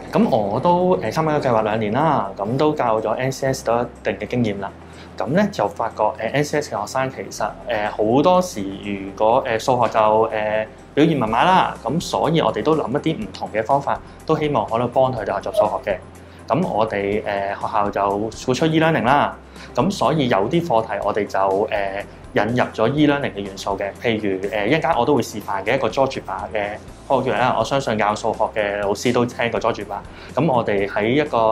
咁我都參加咗計劃2年啦，咁都教咗 NCS 都一定嘅經驗啦。咁咧就發覺NCS 嘅學生其實好多時，如果數學就表現麻麻啦，咁所以我哋都諗一啲唔同嘅方法，都希望可能幫佢哋學習數學嘅。咁我哋學校就付出 e-learning 啦，咁所以有啲課題我哋就引入咗 e-learning 嘅元素嘅，譬如一陣間我都會示範嘅一個 GeoGebra 嘅 project 啦。我相信教數學嘅老師都聽過 GeoGebra。咁我哋喺一個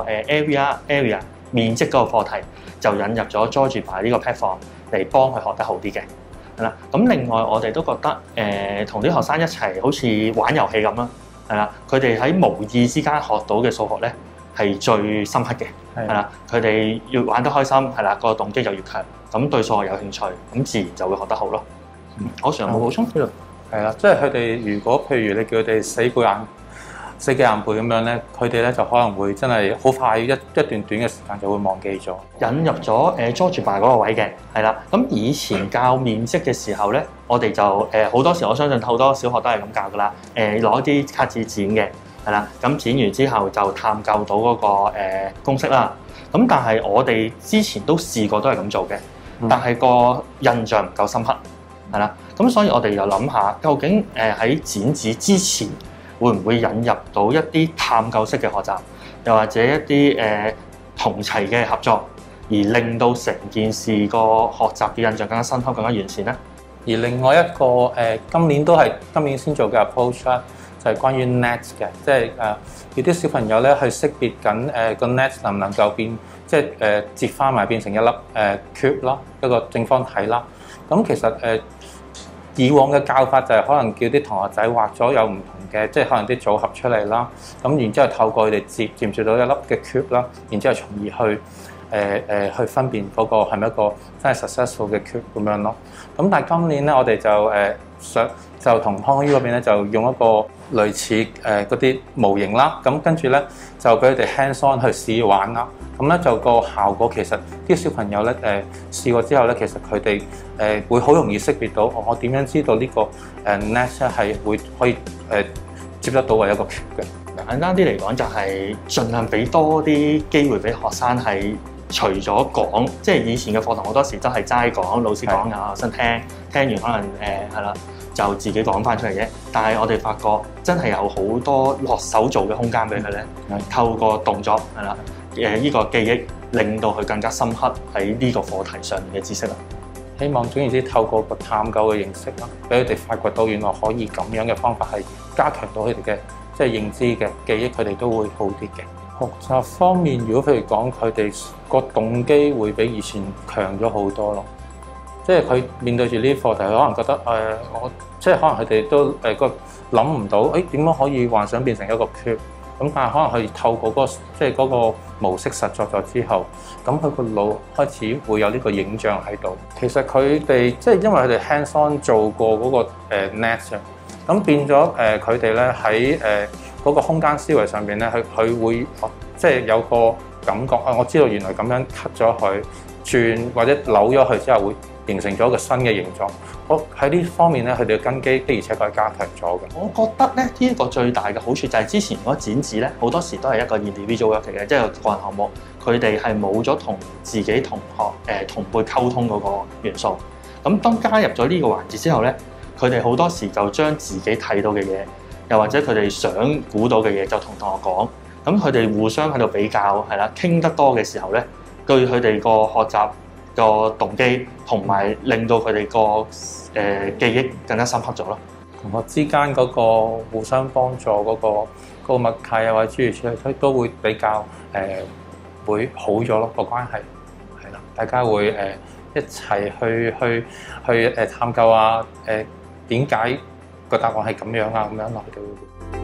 area 面積嗰個課題就引入咗 GeoGebra 呢個 platform 嚟幫佢學得好啲嘅，係啦。咁另外我哋都覺得同啲學生一齊好似玩遊戲咁啦，係啦。佢哋喺無意之間學到嘅數學咧係最深刻嘅，係啦。佢哋越玩得開心，係啦，個動機就越強。咁對數學有興趣，咁自然就會學得好咯。我常有冇補充？ 係啦，即係佢哋如果譬如你叫佢哋死記硬背咁樣咧，佢哋咧就可能會真係好快一段短嘅時間就會忘記咗。 引入咗GeoGebra 嗰個位嘅，係啦。咁以前教面積嘅時候咧，我哋就好多時，我相信好多小學都係咁教噶啦。攞啲卡紙剪嘅，係啦。咁剪完之後就探究到嗰個公式啦。咁但係我哋之前都試過都係咁做嘅。但係個印象唔夠深刻，係啦，咁所以我哋又諗下，究竟喺剪紙之前會唔會引入到一啲探究式嘅學習，又或者一啲同齊嘅合作，而令到成件事個學習嘅印象更加深刻、更加完善咧？ 而另外一個今年先做嘅 approach 啦，就係關於 net 嘅，即係要啲小朋友咧去識別緊個 net 能唔能夠變。即係折翻埋變成一粒cube 啦，一個正方體啦。咁其實以往嘅教法就係可能叫啲同學仔畫咗有唔同嘅，即係可能啲組合出嚟啦。咁然之後透過佢哋接唔接到一粒嘅 cube 啦，然之後從而去分辨嗰個係咪一個真係 successful 嘅 cube 咁樣咯。咁但係今年咧，我哋就同康於嗰邊咧就用一個類似嗰啲模型啦。咁跟住咧就俾佢哋 hands on 去試玩啦。咁咧就個效果其實啲小朋友咧試過之後咧，其實佢哋會好容易識別到我點樣知道呢個net 係可以接得到係一個 cube 嘅。 簡單啲嚟講，就係盡量俾多啲機會俾學生係除咗講，即係以前嘅課堂好多時都係齋講，老師講啊，學生聽完可能係啦就自己講翻出嚟嘅。但係我哋發覺真係有好多落手做嘅空間俾佢咧，透過動作係啦。呢個記憶令到佢更加深刻喺呢個課題上面嘅知識啦。 希望總言之透過個探究嘅認識啦，俾佢哋發掘到原來可以咁樣嘅方法係加強到佢哋嘅即係認知嘅記憶，佢哋都會好啲嘅。學習方面，如果譬如講佢哋個動機會比以前強咗好多咯。即係佢面對住呢啲課題，佢可能覺得我即係可能佢哋都個諗唔到，點樣可以幻想變成一個 cube。咁但係可能佢透過即係嗰個模式實作咗之後，咁佢個腦開始會有呢個影像喺度。其實佢哋即係因為佢哋 hands on 做過嗰個net 咁變咗佢哋咧喺嗰個空間思維上邊咧，佢會即係有個感覺我知道原來咁樣 cut 咗佢轉或者扭咗佢之後會形成咗一個新嘅形狀。我喺呢方面咧，佢哋嘅根基的而且確係加強咗嘅。 我覺得咧，呢一個最大嘅好處就係之前嗰個剪紙咧，好多時都係一個 individual work 嚟嘅，即係個人項目。佢哋係冇咗同自己同學同輩溝通嗰個元素。咁當加入咗呢個環節之後咧，佢哋好多時就將自己睇到嘅嘢，又或者佢哋想估到嘅嘢，就同同學講。咁佢哋互相喺度比較，係啦，傾得多嘅時候咧，對佢哋個學習個動機同埋令到佢哋個記憶更加深刻咗咯。 同學之間嗰個互相幫助嗰個默契啊，或者諸如此類，都會比較會好咗咯，個關係係啦，大家會一齊去探究啊點解個答案係咁樣啊咁樣咯，佢哋會。